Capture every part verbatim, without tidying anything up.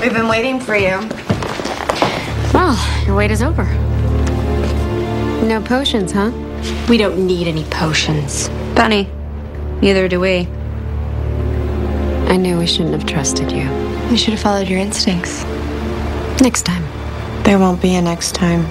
We've been waiting for you. Well, your wait is over. No potions, huh? We don't need any potions. Bunny, neither do we. I knew we shouldn't have trusted you. You should have followed your instincts. Next time. There won't be a next time.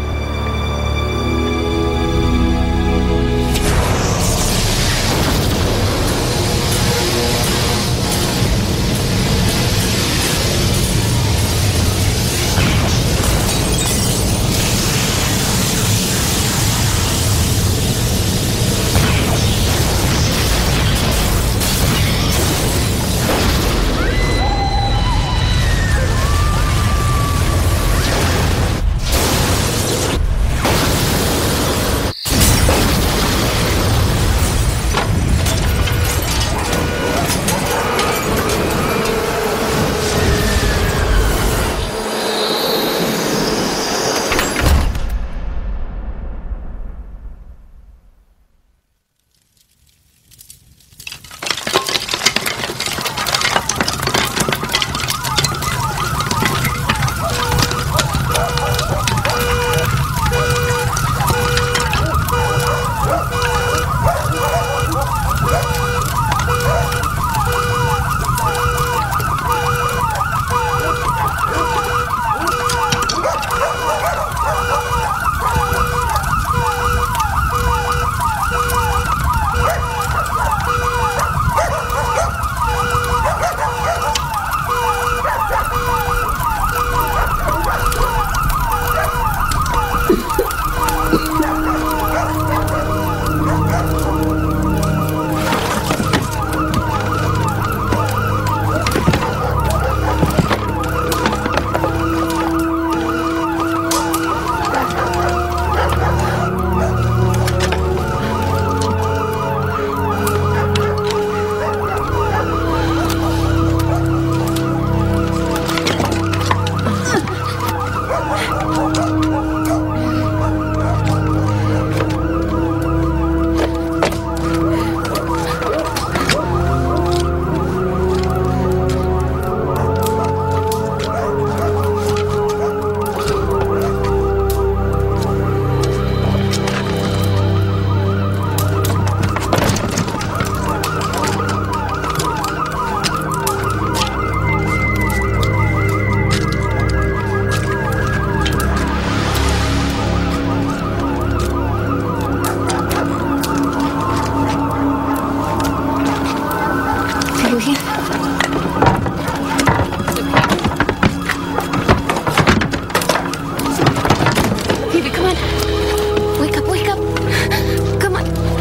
Phoebe, come on. Wake up, wake up. Come on.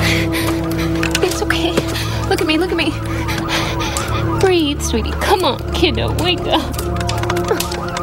It's okay. Look at me, look at me. Breathe, sweetie. Come on, kiddo, wake up.